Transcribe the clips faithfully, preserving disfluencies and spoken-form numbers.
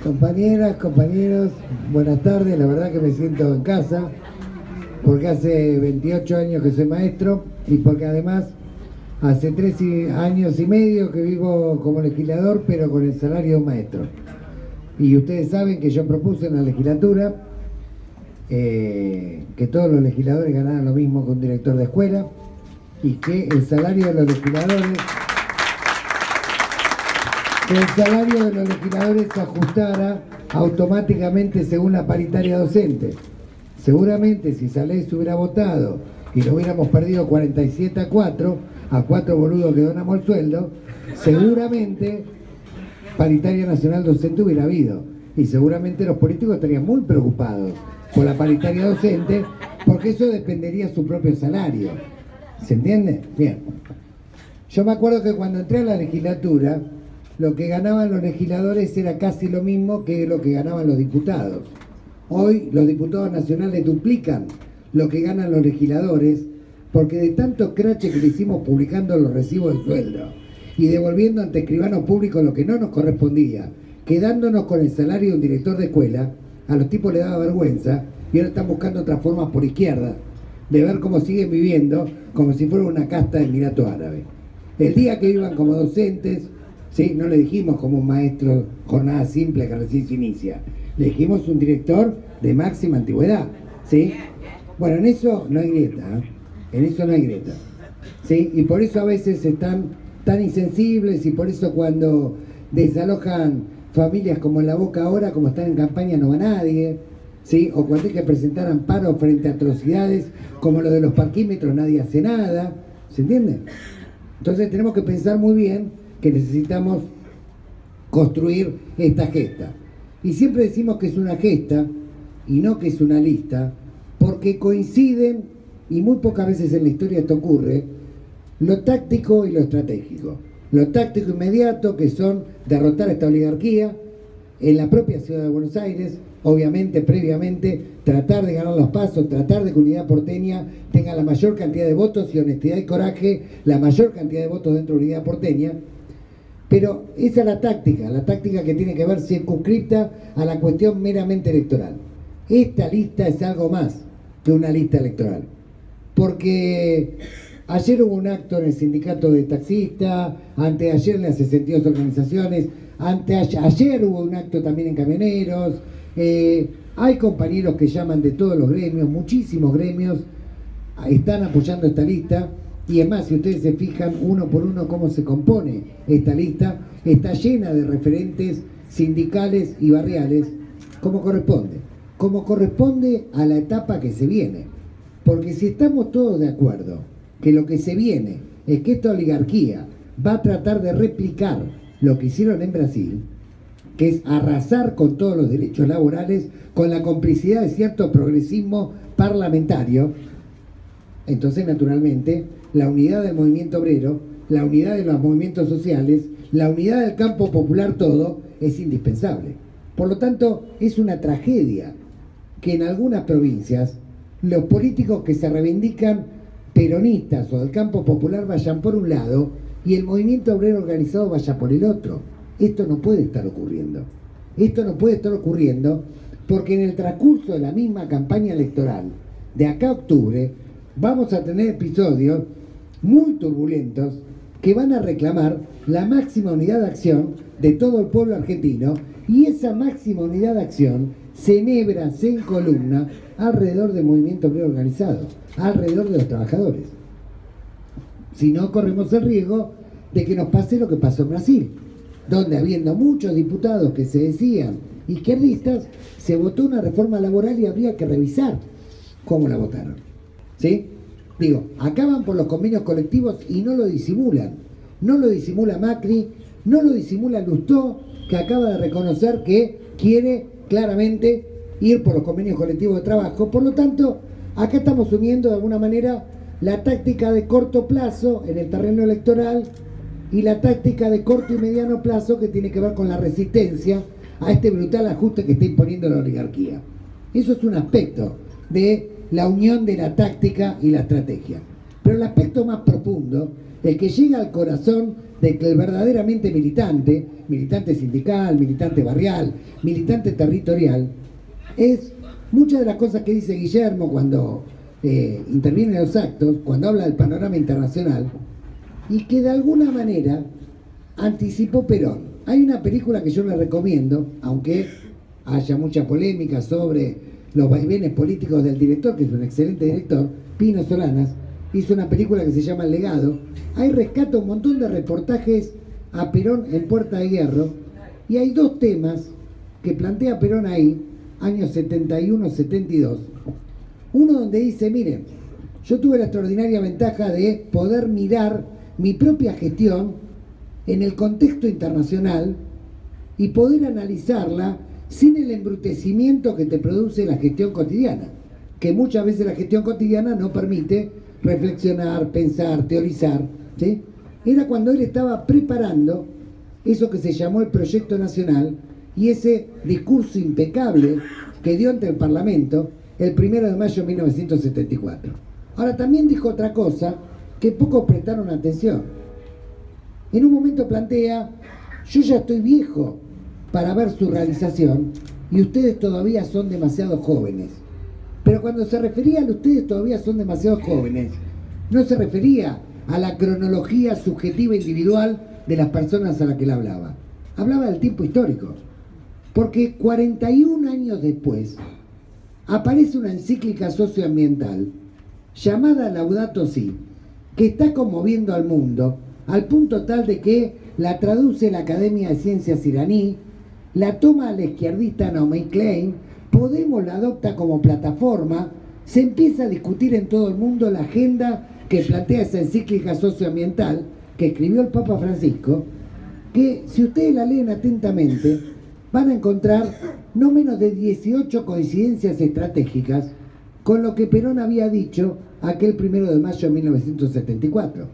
Compañeras, compañeros, buenas tardes. La verdad que me siento en casa porque hace veintiocho años que soy maestro y porque además hace tres años y medio que vivo como legislador, pero con el salario de un maestro. Y ustedes saben que yo propuse en la legislatura eh, que todos los legisladores ganaran lo mismo que un director de escuela y que el salario de los legisladores que el salario de los legisladores se ajustara automáticamente según la paritaria docente. Seguramente si esa ley se hubiera votado y lo hubiéramos perdido cuarenta y siete a cuatro, a cuatro boludos que donamos el sueldo, seguramente paritaria nacional docente hubiera habido. Y seguramente los políticos estarían muy preocupados por la paritaria docente, porque eso dependería de su propio salario. ¿Se entiende? Bien. Yo me acuerdo que cuando entré a la legislatura, lo que ganaban los legisladores era casi lo mismo que lo que ganaban los diputados. Hoy los diputados nacionales duplican lo que ganan los legisladores, porque de tanto crache que le hicimos publicando los recibos de sueldo y devolviendo ante escribanos públicos lo que no nos correspondía, quedándonos con el salario de un director de escuela, a los tipos les daba vergüenza y ahora están buscando otras formas por izquierda de ver cómo siguen viviendo como si fuera una casta de Emirato Árabe. El día que vivan como docentes, ¿sí? No le dijimos como un maestro jornada simple que recién se inicia, le dijimos un director de máxima antigüedad, ¿sí? Bueno, en eso no hay grieta, ¿eh? En eso no hay grieta, ¿sí? Y por eso a veces están tan insensibles y por eso cuando desalojan familias como en La Boca ahora, como están en campaña, no va nadie, ¿sí? O cuando hay que presentar amparo frente a atrocidades como lo de los parquímetros, nadie hace nada, ¿se entiende? Entonces tenemos que pensar muy bien que necesitamos construir esta gesta. Y siempre decimos que es una gesta y no que es una lista, porque coinciden, y muy pocas veces en la historia esto ocurre, lo táctico y lo estratégico. Lo táctico inmediato, que son derrotar a esta oligarquía en la propia ciudad de Buenos Aires, obviamente previamente tratar de ganar los pasos, tratar de que Unidad Porteña tenga la mayor cantidad de votos y honestidad y coraje, la mayor cantidad de votos dentro de Unidad Porteña. Pero esa es la táctica, la táctica que tiene que ver circunscripta a la cuestión meramente electoral. Esta lista es algo más que una lista electoral. Porque ayer hubo un acto en el sindicato de taxistas, anteayer en las sesenta y dos organizaciones, anteayer ayer hubo un acto también en camioneros, eh, hay compañeros que llaman de todos los gremios, muchísimos gremios están apoyando esta lista. Y es más, si ustedes se fijan uno por uno cómo se compone esta lista, está llena de referentes sindicales y barriales, como corresponde, como corresponde a la etapa que se viene. Porque si estamos todos de acuerdo que lo que se viene es que esta oligarquía va a tratar de replicar lo que hicieron en Brasil, que es arrasar con todos los derechos laborales, con la complicidad de cierto progresismo parlamentario, entonces naturalmente la unidad del movimiento obrero, la unidad de los movimientos sociales, la unidad del campo popular, todo es indispensable. Por lo tanto, es una tragedia que en algunas provincias los políticos que se reivindican peronistas o del campo popular vayan por un lado y el movimiento obrero organizado vaya por el otro. Esto no puede estar ocurriendo. Esto no puede estar ocurriendo porque en el transcurso de la misma campaña electoral, de acá a octubre, vamos a tener episodios muy turbulentos que van a reclamar la máxima unidad de acción de todo el pueblo argentino, y esa máxima unidad de acción se enhebra, se encolumna alrededor del movimiento obrero organizado, alrededor de los trabajadores. Si no, corremos el riesgo de que nos pase lo que pasó en Brasil, donde habiendo muchos diputados que se decían izquierdistas, se votó una reforma laboral y habría que revisar cómo la votaron, ¿sí? Digo, acaban por los convenios colectivos y no lo disimulan. No lo disimula Macri, no lo disimula Lustó, que acaba de reconocer que quiere claramente ir por los convenios colectivos de trabajo. Por lo tanto, acá estamos uniendo de alguna manera la táctica de corto plazo en el terreno electoral y la táctica de corto y mediano plazo que tiene que ver con la resistencia a este brutal ajuste que está imponiendo la oligarquía. Eso es un aspecto de la unión de la táctica y la estrategia. Pero el aspecto más profundo el que llega al corazón de que el verdaderamente militante, militante sindical, militante barrial, militante territorial, es muchas de las cosas que dice Guillermo cuando eh, interviene en los actos, cuando habla del panorama internacional, y que de alguna manera anticipó Perón. Hay una película que yo le recomiendo, aunque haya mucha polémica sobre los vaivenes políticos del director, que es un excelente director, Pino Solanas, hizo una película que se llama El Legado. Ahí rescata un montón de reportajes a Perón en Puerta de Hierro, y hay dos temas que plantea Perón ahí, años setenta y uno setenta y dos. Uno donde dice, miren, yo tuve la extraordinaria ventaja de poder mirar mi propia gestión en el contexto internacional y poder analizarla sin el embrutecimiento que te produce la gestión cotidiana, que muchas veces la gestión cotidiana no permite reflexionar, pensar, teorizar, ¿sí? Era cuando él estaba preparando eso que se llamó el Proyecto Nacional y ese discurso impecable que dio ante el Parlamento el primero de mayo de mil novecientos setenta y cuatro. Ahora, también dijo otra cosa que pocos prestaron atención. En un momento plantea, yo ya estoy viejo para ver su realización y ustedes todavía son demasiado jóvenes. Pero cuando se refería a ustedes todavía son demasiado jóvenes, no se refería a la cronología subjetiva individual de las personas a las que él hablaba. Hablaba del tiempo histórico. Porque cuarenta y un años después aparece una encíclica socioambiental llamada Laudato Si, que está conmoviendo al mundo al punto tal de que la traduce la Academia de Ciencias iraní, la toma la izquierdista Naomi Klein, Podemos la adopta como plataforma, se empieza a discutir en todo el mundo la agenda que plantea esa encíclica socioambiental que escribió el Papa Francisco, que si ustedes la leen atentamente van a encontrar no menos de dieciocho coincidencias estratégicas con lo que Perón había dicho aquel primero de mayo de mil novecientos setenta y cuatro.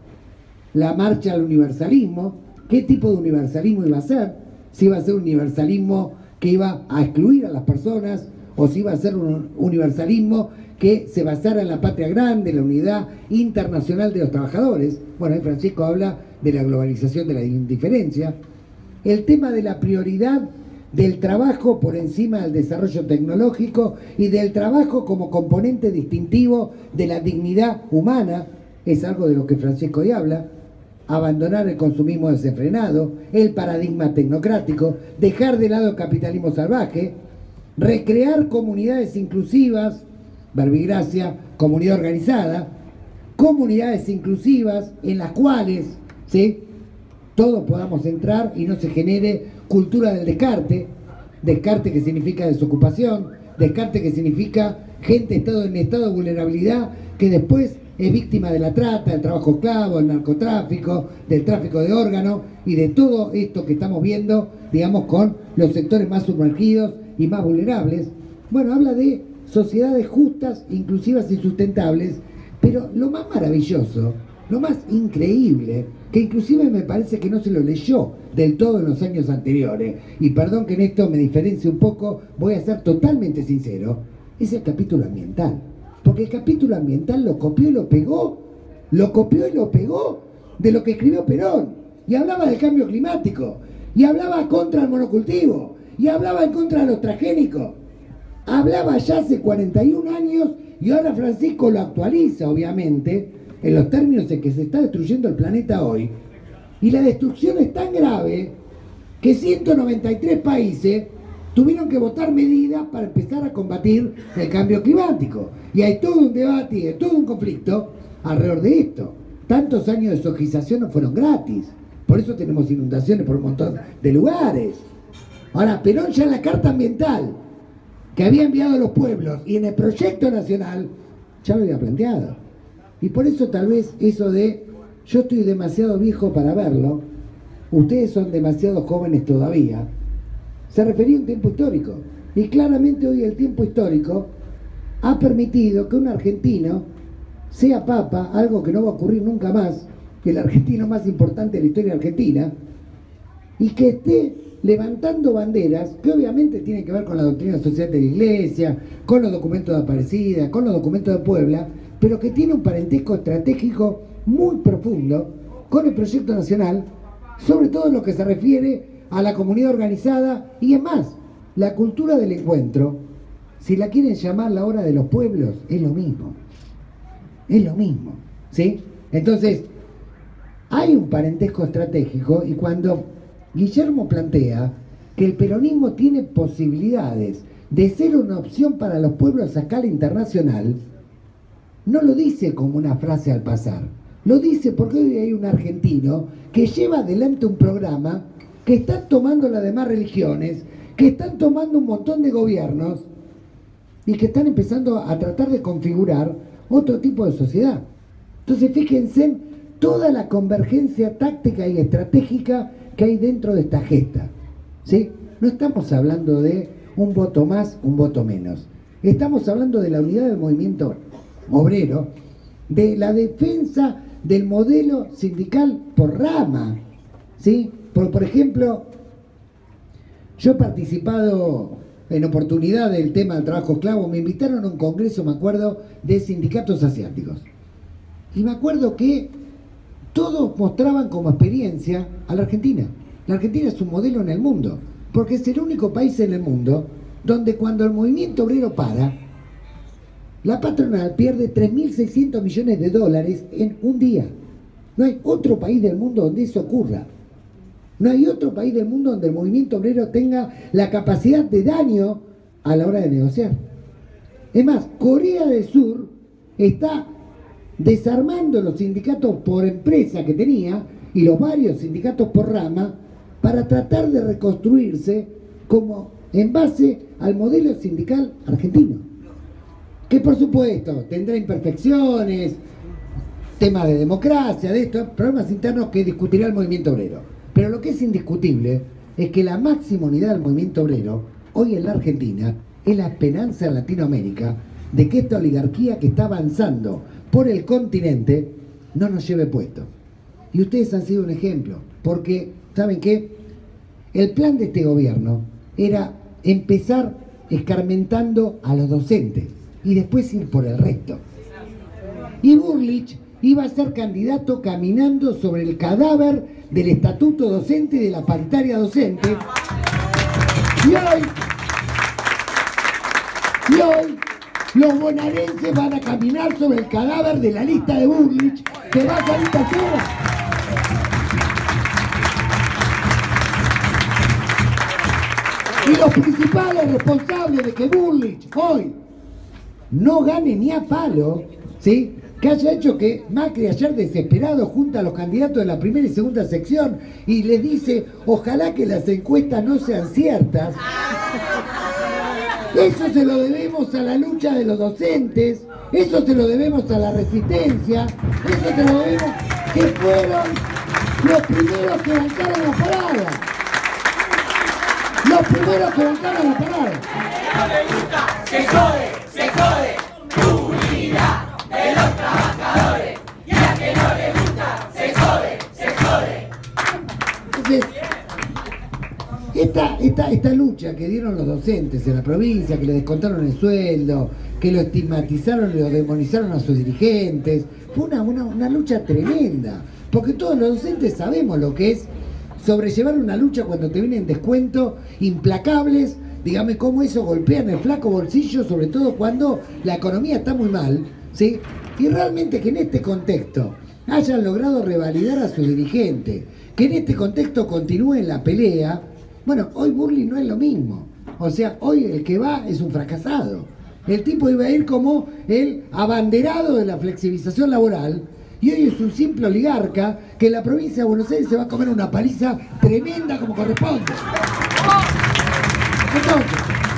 La marcha al universalismo, ¿qué tipo de universalismo iba a ser? Si iba a ser un universalismo que iba a excluir a las personas, o si iba a ser un universalismo que se basara en la patria grande, la unidad internacional de los trabajadores. Bueno, ahí Francisco habla de la globalización de la indiferencia. El tema de la prioridad del trabajo por encima del desarrollo tecnológico y del trabajo como componente distintivo de la dignidad humana, es algo de lo que Francisco hoy habla. Abandonar el consumismo desenfrenado, el paradigma tecnocrático, dejar de lado el capitalismo salvaje, recrear comunidades inclusivas, verbigracia, comunidad organizada, comunidades inclusivas en las cuales, ¿sí?, todos podamos entrar y no se genere cultura del descarte, descarte que significa desocupación, descarte que significa gente estado en estado de vulnerabilidad que después es víctima de la trata, del trabajo esclavo, del narcotráfico, del tráfico de órganos y de todo esto que estamos viendo, digamos, con los sectores más sumergidos y más vulnerables. Bueno, habla de sociedades justas, inclusivas y sustentables, pero lo más maravilloso, lo más increíble, que inclusive me parece que no se lo leyó del todo en los años anteriores, y perdón que en esto me diferencie un poco, voy a ser totalmente sincero, es el capítulo ambiental. Porque el capítulo ambiental lo copió y lo pegó, lo copió y lo pegó de lo que escribió Perón. Y hablaba del cambio climático, y hablaba contra el monocultivo, y hablaba en contra de los transgénicos. Hablaba ya hace cuarenta y un años, y ahora Francisco lo actualiza, obviamente, en los términos en que se está destruyendo el planeta hoy. Y la destrucción es tan grave que ciento noventa y tres países tuvieron que votar medidas para empezar a combatir el cambio climático. Y hay todo un debate y hay todo un conflicto alrededor de esto. Tantos años de sojización no fueron gratis. Por eso tenemos inundaciones por un montón de lugares. Ahora, Perón ya en la Carta Ambiental que había enviado a los pueblos y en el Proyecto Nacional ya lo había planteado. Y por eso tal vez eso de yo estoy demasiado viejo para verlo, ustedes son demasiado jóvenes todavía, se refería a un tiempo histórico. Y claramente hoy el tiempo histórico ha permitido que un argentino sea papa, algo que no va a ocurrir nunca más, el argentino más importante de la historia argentina, y que esté levantando banderas que obviamente tienen que ver con la doctrina social de la Iglesia, con los documentos de Aparecida, con los documentos de Puebla, pero que tiene un parentesco estratégico muy profundo con el proyecto nacional, sobre todo en lo que se refiere a la comunidad organizada, y es más, la cultura del encuentro, si la quieren llamar la hora de los pueblos, es lo mismo, es lo mismo, ¿sí? Entonces, hay un parentesco estratégico, y cuando Guillermo plantea que el peronismo tiene posibilidades de ser una opción para los pueblos a escala internacional, no lo dice como una frase al pasar, lo dice porque hoy hay un argentino que lleva adelante un programa que están tomando las demás religiones, que están tomando un montón de gobiernos y que están empezando a tratar de configurar otro tipo de sociedad. Entonces fíjense en toda la convergencia táctica y estratégica que hay dentro de esta gesta, ¿sí? No estamos hablando de un voto más, un voto menos. Estamos hablando de la unidad del movimiento obrero, de la defensa del modelo sindical por rama, ¿sí? Por, por ejemplo, yo he participado en oportunidad del tema del trabajo esclavo, me invitaron a un congreso, me acuerdo, de sindicatos asiáticos. Y me acuerdo que todos mostraban como experiencia a la Argentina. La Argentina es un modelo en el mundo, porque es el único país en el mundo donde cuando el movimiento obrero para, la patronal pierde tres mil seiscientos millones de dólares en un día. No hay otro país del mundo donde eso ocurra. No hay otro país del mundo donde el movimiento obrero tenga la capacidad de daño a la hora de negociar. Es más, Corea del Sur está desarmando los sindicatos por empresa que tenía y los varios sindicatos por rama para tratar de reconstruirse como en base al modelo sindical argentino, que por supuesto tendrá imperfecciones, temas de democracia, de estos problemas internos que discutirá el movimiento obrero. Pero lo que es indiscutible es que la máxima unidad del movimiento obrero hoy en la Argentina es la esperanza en Latinoamérica de que esta oligarquía que está avanzando por el continente no nos lleve puesto. Y ustedes han sido un ejemplo, porque, ¿saben qué? El plan de este gobierno era empezar escarmentando a los docentes y después ir por el resto. Y Bullrich iba a ser candidato caminando sobre el cadáver del estatuto docente y de la paritaria docente. Y hoy, y hoy, los bonaerenses van a caminar sobre el cadáver de la lista de Bullrich, que va a salir tachera. Y los principales responsables de que Bullrich hoy no gane ni a palo, ¿sí?, que haya hecho que Macri ayer desesperado junta a los candidatos de la primera y segunda sección y les dice, ojalá que las encuestas no sean ciertas. Eso se lo debemos a la lucha de los docentes, eso se lo debemos a la resistencia, eso se lo debemos que fueron los primeros que bancaron la parada. Los primeros que bancaron la parada. No le gusta, se jode, se jode, unidad de los trabajadores, y a que no le gusta, se jode, se jode. Entonces, esta, esta, esta lucha que dieron los docentes en la provincia, que le descontaron el sueldo, que lo estigmatizaron y lo demonizaron a sus dirigentes, fue una, una, una lucha tremenda, porque todos los docentes sabemos lo que es sobrellevar una lucha cuando te vienen descuentos implacables, dígame cómo eso golpea en el flaco bolsillo, sobre todo cuando la economía está muy mal, ¿sí? Y realmente que en este contexto hayan logrado revalidar a su dirigente, que en este contexto continúen la pelea. Bueno, hoy Bullrich no es lo mismo, o sea, hoy el que va es un fracasado. El tipo iba a ir como el abanderado de la flexibilización laboral, y hoy es un simple oligarca que en la provincia de Buenos Aires se va a comer una paliza tremenda como corresponde. Entonces,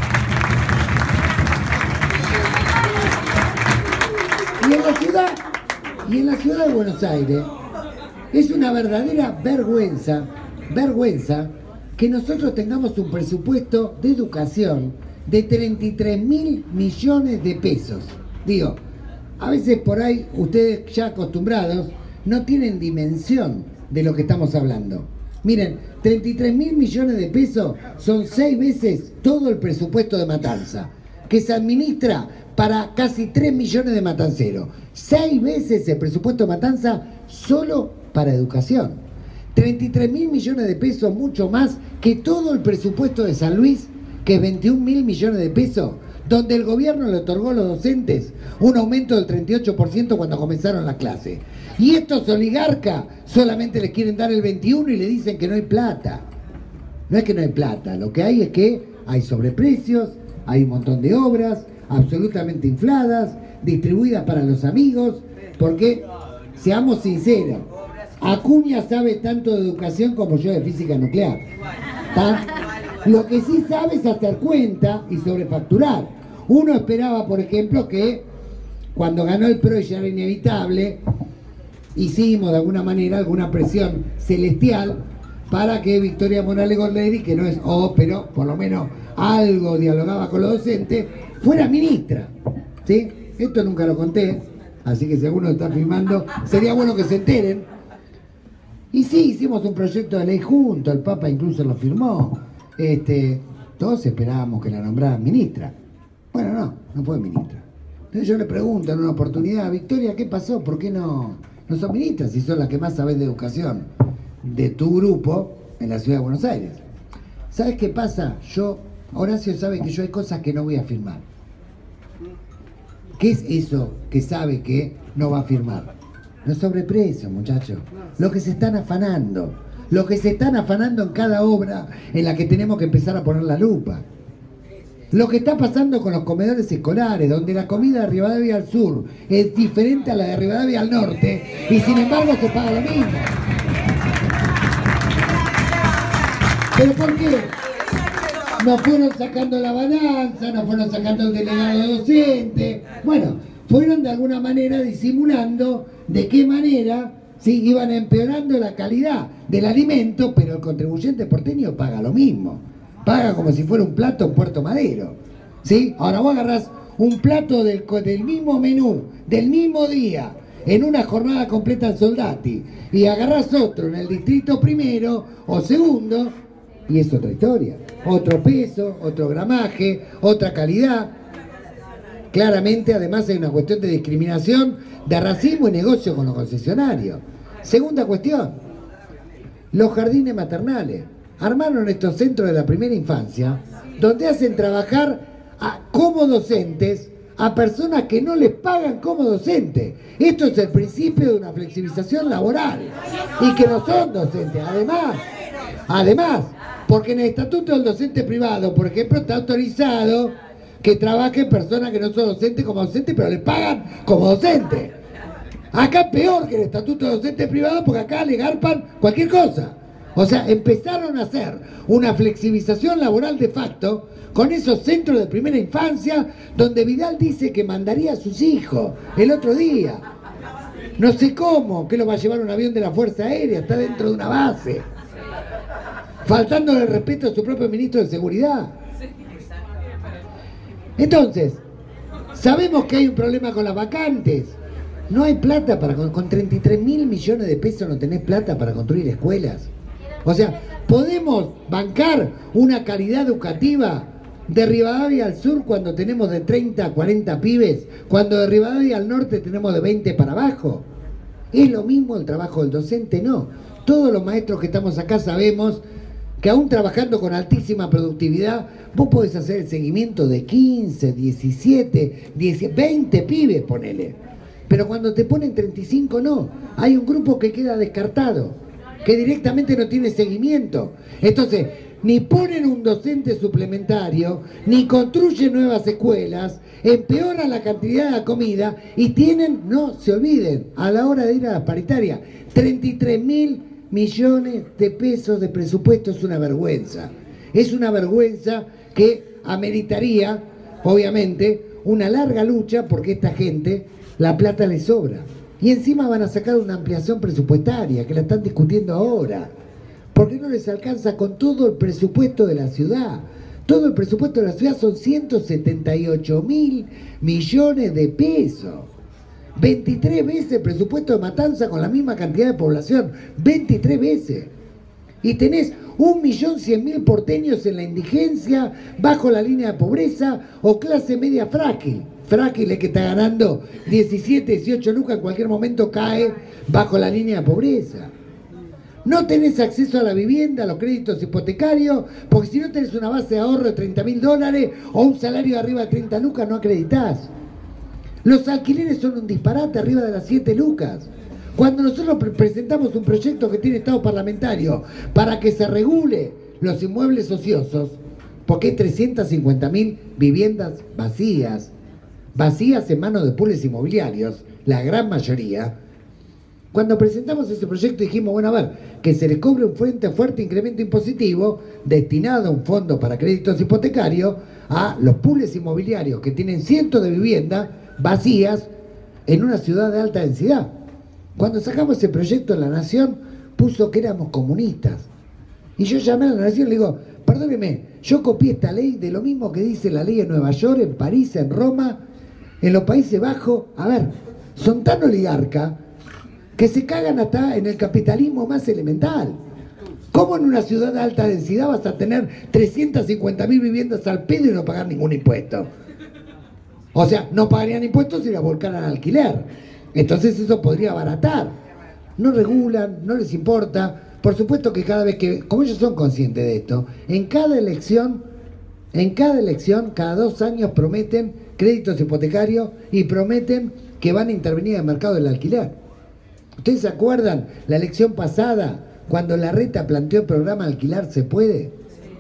y en la ciudad, y en la ciudad de Buenos Aires, es una verdadera vergüenza, vergüenza, que nosotros tengamos un presupuesto de educación de treinta y tres mil millones de pesos. Digo, a veces por ahí, ustedes ya acostumbrados, no tienen dimensión de lo que estamos hablando. Miren, treinta y tres mil millones de pesos son seis veces todo el presupuesto de Matanza, que se administra para casi tres millones de matanceros. Seis veces el presupuesto de Matanza solo para educación. treinta y tres mil millones de pesos, mucho más que todo el presupuesto de San Luis, que es veintiún mil millones de pesos, donde el gobierno le otorgó a los docentes un aumento del treinta y ocho por ciento cuando comenzaron las clases. Y estos oligarcas solamente les quieren dar el veintiuno por ciento y le dicen que no hay plata. No es que no hay plata, lo que hay es que hay sobreprecios, hay un montón de obras absolutamente infladas, distribuidas para los amigos, porque, seamos sinceros, Acuña sabe tanto de educación como yo de física nuclear. ¿Tá? Lo que sí sabe es hacer cuenta y sobrefacturar. Uno esperaba, por ejemplo, que cuando ganó el P R O y ya era inevitable, hicimos de alguna manera alguna presión celestial para que Victoria Morales Gorleri, que no es O, pero por lo menos algo dialogaba con los docentes, fuera ministra. ¿Sí? Esto nunca lo conté, así que si alguno está filmando, sería bueno que se enteren. Y sí, hicimos un proyecto de ley junto, el Papa incluso lo firmó. Este, todos esperábamos que la nombraran ministra. Bueno, no, no fue ministra. Entonces yo le pregunto en una oportunidad, Victoria, ¿qué pasó? ¿Por qué no, no sos ministra si sos la que más sabés de educación de tu grupo en la ciudad de Buenos Aires? ¿Sabes qué pasa? Yo, Horacio sabe que yo hay cosas que no voy a firmar. ¿Qué es eso que sabe que no va a firmar? Los sobreprecios, muchachos. Lo que se están afanando. Lo que se están afanando en cada obra en la que tenemos que empezar a poner la lupa. Lo que está pasando con los comedores escolares, donde la comida de Rivadavia al sur es diferente a la de Rivadavia al norte, y sin embargo se paga lo mismo. ¿Pero por qué? Nos fueron sacando la balanza, nos fueron sacando el delegado docente. Bueno, fueron de alguna manera disimulando de qué manera sí, iban empeorando la calidad del alimento, pero el contribuyente porteño paga lo mismo. Paga como si fuera un plato en Puerto Madero. ¿Sí? Ahora vos agarrás un plato del, del mismo menú, del mismo día, en una jornada completa en Soldati, y agarrás otro en el distrito primero o segundo, y es otra historia. Otro peso, otro gramaje, otra calidad. Claramente, además, hay una cuestión de discriminación, de racismo y negocio con los concesionarios. Segunda cuestión, los jardines maternales. Armaron estos centros de la primera infancia, donde hacen trabajar a, como docentes a personas que no les pagan como docentes. Esto es el principio de una flexibilización laboral, y que no son docentes. Además, además, porque en el estatuto del docente privado, por ejemplo, está autorizado que trabajen personas que no son docentes como docentes, pero les pagan como docentes. Acá es peor que el estatuto de docente privado, porque acá le garpan cualquier cosa. O sea, empezaron a hacer una flexibilización laboral de facto con esos centros de primera infancia, donde Vidal dice que mandaría a sus hijos el otro día. No sé cómo, que lo va a llevar un avión de la Fuerza Aérea, está dentro de una base. Faltándole el respeto a su propio ministro de Seguridad. Entonces, sabemos que hay un problema con las vacantes. No hay plata para... Con treinta y tres mil millones de pesos no tenés plata para construir escuelas. O sea, ¿podemos bancar una calidad educativa de Rivadavia al sur cuando tenemos de treinta a cuarenta pibes, cuando de Rivadavia al norte tenemos de veinte para abajo? ¿Es lo mismo el trabajo del docente? No. Todos los maestros que estamos acá sabemos que aún trabajando con altísima productividad, vos podés hacer el seguimiento de quince, diecisiete, diez, veinte pibes, ponele. Pero cuando te ponen treinta y cinco, no. Hay un grupo que queda descartado, que directamente no tiene seguimiento. Entonces, ni ponen un docente suplementario, ni construyen nuevas escuelas, empeoran la cantidad de la comida y tienen, no se olviden, a la hora de ir a la paritaria, treinta y tres mil millones de pesos de presupuesto. Es una vergüenza. Es una vergüenza que ameritaría, obviamente, una larga lucha, porque esta gente, la plata les sobra. Y encima van a sacar una ampliación presupuestaria, que la están discutiendo ahora. Porque no les alcanza con todo el presupuesto de la ciudad. Todo el presupuesto de la ciudad son ciento setenta y ocho mil millones de pesos. veintitrés veces el presupuesto de Matanza con la misma cantidad de población. veintitrés veces. Y tenés un millón cien mil porteños en la indigencia, bajo la línea de pobreza o clase media frágil. frágiles que está ganando diecisiete, dieciocho lucas, en cualquier momento cae bajo la línea de pobreza. No tenés acceso a la vivienda, a los créditos hipotecarios, porque si no tenés una base de ahorro de treinta mil dólares o un salario de arriba de treinta lucas, no acreditás. Los alquileres son un disparate arriba de las siete lucas. Cuando nosotros pre presentamos un proyecto que tiene estado parlamentario para que se regule los inmuebles ociosos, porque hay trescientas cincuenta mil viviendas vacías, vacías en manos de pools inmobiliarios, la gran mayoría. Cuando presentamos ese proyecto dijimos, bueno, a ver, que se le cobre un fuerte, fuerte incremento impositivo destinado a un fondo para créditos hipotecarios a los pools inmobiliarios que tienen cientos de viviendas vacías en una ciudad de alta densidad. Cuando sacamos ese proyecto, La Nación puso que éramos comunistas. Y yo llamé a La Nación y le digo, perdóneme, yo copié esta ley de lo mismo que dice la ley en Nueva York, en París, en Roma, en los Países Bajos. A ver, son tan oligarcas que se cagan hasta en el capitalismo más elemental. ¿Cómo en una ciudad de alta densidad vas a tener trescientas cincuenta mil viviendas al pedo y no pagar ningún impuesto? O sea, no pagarían impuestos y la volcaran al alquiler. Entonces eso podría abaratar. No regulan, no les importa. Por supuesto que cada vez que, como ellos son conscientes de esto, en cada elección, en cada elección, cada dos años prometen créditos hipotecarios y prometen que van a intervenir en el mercado del alquiler. ¿Ustedes se acuerdan la elección pasada cuando Larreta planteó el programa Alquilar se puede?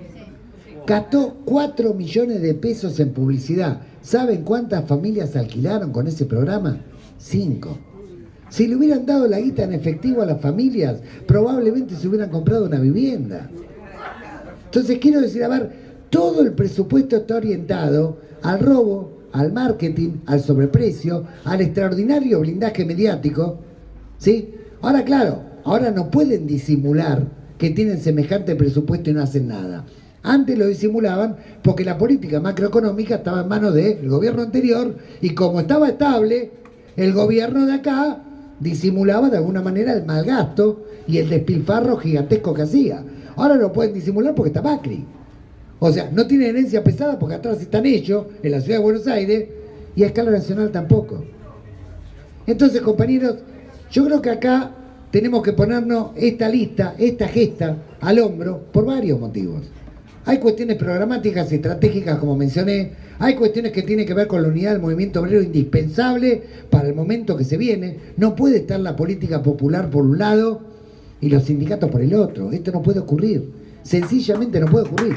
Gastó cuatro millones de pesos en publicidad. ¿Saben cuántas familias alquilaron con ese programa? Cinco. Si le hubieran dado la guita en efectivo a las familias, probablemente se hubieran comprado una vivienda. Entonces quiero decir, a ver, todo el presupuesto está orientado al robo, al marketing, al sobreprecio, al extraordinario blindaje mediático, ¿sí? Ahora, claro, ahora no pueden disimular que tienen semejante presupuesto y no hacen nada. Antes lo disimulaban porque la política macroeconómica estaba en manos del gobierno anterior y como estaba estable, el gobierno de acá disimulaba de alguna manera el mal gasto y el despilfarro gigantesco que hacía. Ahora lo pueden disimular porque está Macri. O sea, no tiene herencia pesada porque atrás están ellos, en la ciudad de Buenos Aires, y a escala nacional tampoco. Entonces, compañeros, yo creo que acá tenemos que ponernos esta lista, esta gesta al hombro por varios motivos. Hay cuestiones programáticas y estratégicas, como mencioné. Hay cuestiones que tienen que ver con la unidad del movimiento obrero indispensable para el momento que se viene. No puede estar la política popular por un lado y los sindicatos por el otro. Esto no puede ocurrir. Sencillamente no puede ocurrir.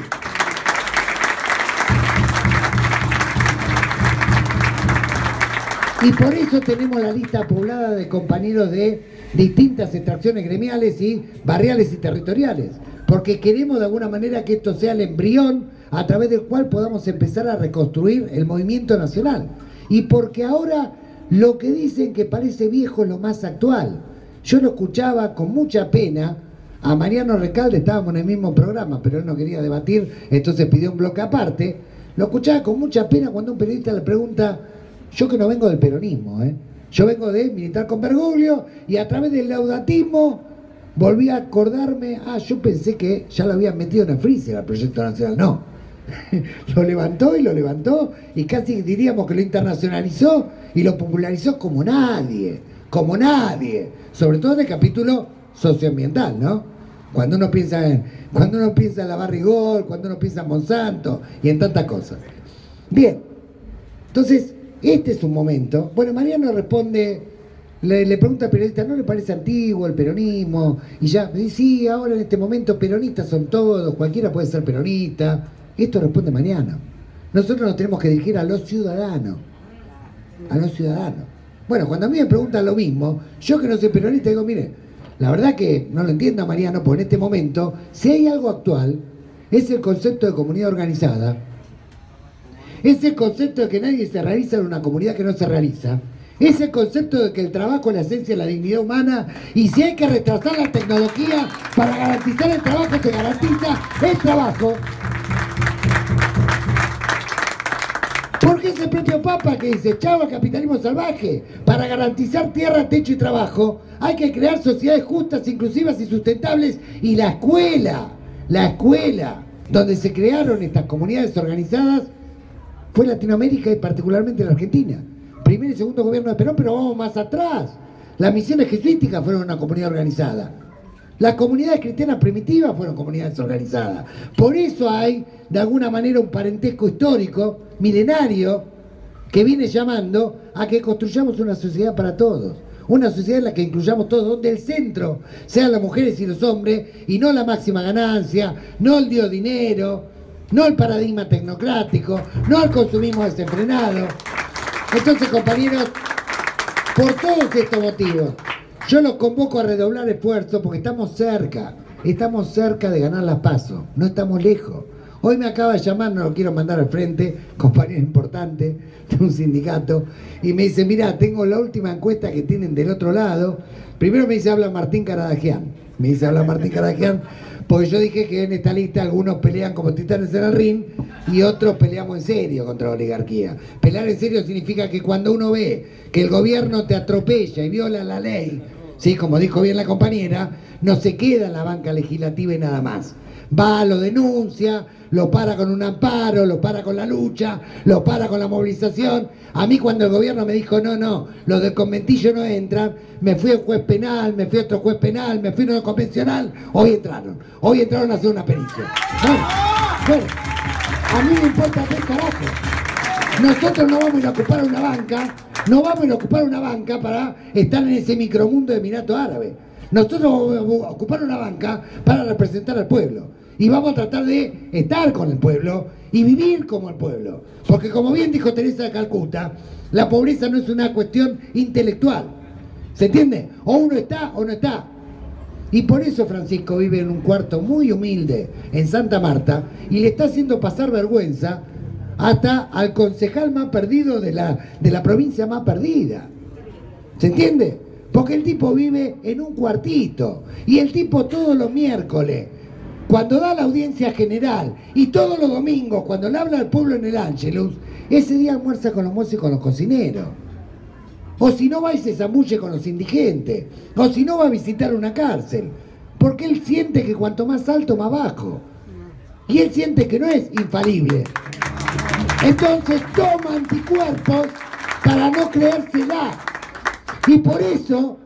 Y por eso tenemos la lista poblada de compañeros de distintas extracciones gremiales y barriales y territoriales. Porque queremos de alguna manera que esto sea el embrión a través del cual podamos empezar a reconstruir el movimiento nacional. Y porque ahora lo que dicen que parece viejo es lo más actual. Yo lo escuchaba con mucha pena a Mariano Recalde, estábamos en el mismo programa, pero él no quería debatir, entonces pidió un bloque aparte. Lo escuchaba con mucha pena cuando un periodista le pregunta, yo que no vengo del peronismo, ¿eh? Yo vengo de militar con Bergoglio y a través del laudatismo volví a acordarme, ah, yo pensé que ya lo habían metido en el freezer al proyecto nacional. No, lo levantó y lo levantó y casi diríamos que lo internacionalizó y lo popularizó como nadie, como nadie, sobre todo en el capítulo socioambiental, ¿no? Cuando uno piensa en, cuando uno piensa en la Barrigol, cuando uno piensa en Monsanto y en tantas cosas. Bien, entonces, este es un momento. Bueno, Mariano responde... Le, le pregunta al periodista, ¿no le parece antiguo el peronismo? Y ya, me dice, sí, ahora en este momento peronistas son todos, cualquiera puede ser peronista. Esto responde mañana. Nosotros nos tenemos que dirigir a los ciudadanos. A los ciudadanos. Bueno, cuando a mí me preguntan lo mismo, yo que no soy peronista digo, mire, la verdad que no lo entiendo a Mariano, porque en este momento, si hay algo actual, es el concepto de comunidad organizada. Es el concepto de que nadie se realiza en una comunidad que no se realiza. Es el concepto de que el trabajo es la esencia de la dignidad humana y si hay que retrasar la tecnología para garantizar el trabajo, se garantiza el trabajo. Porque es el propio Papa que dice, chao al capitalismo salvaje. Para garantizar tierra, techo y trabajo hay que crear sociedades justas, inclusivas y sustentables. Y la escuela, la escuela donde se crearon estas comunidades organizadas fue Latinoamérica y particularmente la Argentina. Primer y segundo gobierno de Perón, pero vamos más atrás. Las misiones jesuíticas fueron una comunidad organizada. Las comunidades cristianas primitivas fueron comunidades organizadas. Por eso hay, de alguna manera, un parentesco histórico, milenario, que viene llamando a que construyamos una sociedad para todos. Una sociedad en la que incluyamos todos, donde el centro sean las mujeres y los hombres, y no la máxima ganancia, no el dio dinero, no el paradigma tecnocrático, no el consumismo desenfrenado. Entonces, compañeros, por todos estos motivos, yo los convoco a redoblar esfuerzos porque estamos cerca, estamos cerca de ganar las PASO, no estamos lejos. Hoy me acaba de llamar, no lo quiero mandar al frente, compañero importante de un sindicato, y me dice, mira, tengo la última encuesta que tienen del otro lado. Primero me dice, habla Martín Caradagian, me dice, habla Martín Caradagian, porque yo dije que en esta lista algunos pelean como titanes en el ring y otros peleamos en serio contra la oligarquía. Pelear en serio significa que cuando uno ve que el gobierno te atropella y viola la ley, sí, como dijo bien la compañera, no se queda en la banca legislativa y nada más. Va, lo denuncia, lo para con un amparo, lo para con la lucha, lo para con la movilización. A mí cuando el gobierno me dijo, no, no, los del conventillo no entran, me fui a un juez penal, me fui a otro juez penal, me fui a uno convencional, hoy entraron. Hoy entraron a hacer una pericia. Bueno, bueno, a mí me importa qué carajo. Nosotros no vamos a ir a ocupar una banca, no vamos a ir a ocupar una banca para estar en ese micromundo de Emiratos Árabes. Nosotros vamos a ocupar una banca para representar al pueblo. Y vamos a tratar de estar con el pueblo y vivir como el pueblo. Porque como bien dijo Teresa de Calcuta, la pobreza no es una cuestión intelectual. ¿Se entiende? O uno está o no está. Y por eso Francisco vive en un cuarto muy humilde en Santa Marta y le está haciendo pasar vergüenza hasta al concejal más perdido de la, de la provincia más perdida. ¿Se entiende? Porque el tipo vive en un cuartito y el tipo todos los miércoles, cuando da la audiencia general, y todos los domingos, cuando le habla al pueblo en el Ángelus, ese día almuerza con los mozos y con los cocineros. O si no va y se zambulle con los indigentes. O si no va a visitar una cárcel. Porque él siente que cuanto más alto, más bajo. Y él siente que no es infalible. Entonces toma anticuerpos para no creérsela. Y por eso,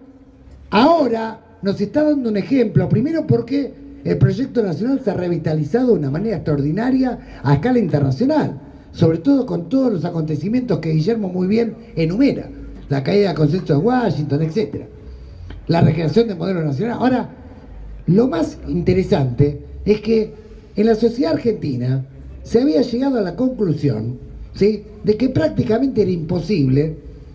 ahora nos está dando un ejemplo. Primero porque el proyecto nacional se ha revitalizado de una manera extraordinaria a escala internacional. Sobre todo con todos los acontecimientos que Guillermo muy bien enumera. La caída del consenso de Washington, etcétera. La recreación del modelo nacional. Ahora, lo más interesante es que en la sociedad argentina se había llegado a la conclusión, ¿sí?, de que prácticamente era imposible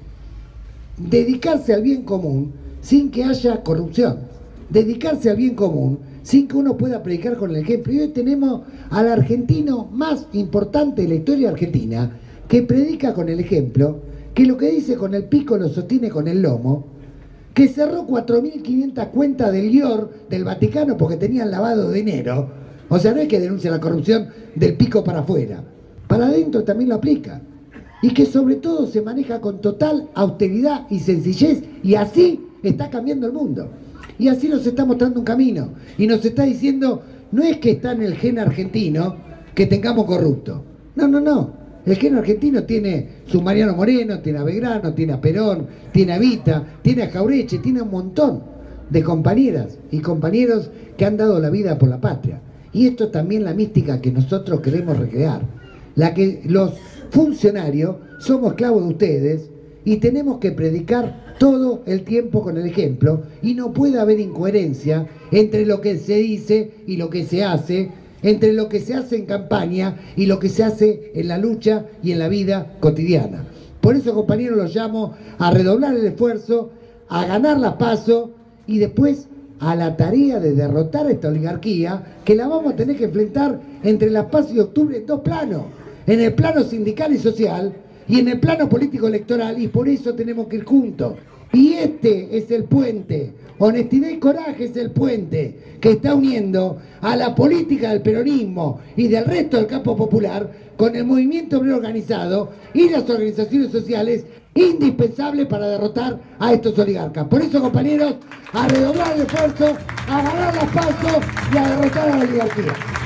dedicarse al bien común sin que haya corrupción. Dedicarse al bien común sin que uno pueda predicar con el ejemplo. Y hoy tenemos al argentino más importante de la historia argentina que predica con el ejemplo, que lo que dice con el pico lo sostiene con el lomo, que cerró cuatro mil quinientas cuentas del I O R del Vaticano porque tenían lavado de dinero. O sea, no es que denuncia la corrupción del pico para afuera, para adentro también lo aplica. Y que sobre todo se maneja con total austeridad y sencillez, y así está cambiando el mundo. Y así nos está mostrando un camino. Y nos está diciendo, no es que está en el gen argentino que tengamos corrupto. No, no, no. El gen argentino tiene su Mariano Moreno, tiene a Belgrano, tiene a Perón, tiene a Vita, tiene a Jaureche, tiene un montón de compañeras y compañeros que han dado la vida por la patria. Y esto es también la mística que nosotros queremos recrear. La que los funcionarios somos esclavos de ustedes y tenemos que predicar todo el tiempo con el ejemplo, y no puede haber incoherencia entre lo que se dice y lo que se hace, entre lo que se hace en campaña y lo que se hace en la lucha y en la vida cotidiana. Por eso, compañeros, los llamo a redoblar el esfuerzo, a ganar la PASO y después a la tarea de derrotar a esta oligarquía, que la vamos a tener que enfrentar entre las PASO y octubre en dos planos, en el plano sindical y social y en el plano político electoral, y por eso tenemos que ir juntos. Y este es el puente, honestidad y coraje es el puente que está uniendo a la política del peronismo y del resto del campo popular con el movimiento obrero organizado y las organizaciones sociales indispensables para derrotar a estos oligarcas. Por eso, compañeros, a redoblar el esfuerzo, a ganar las PASO y a derrotar a la oligarquía.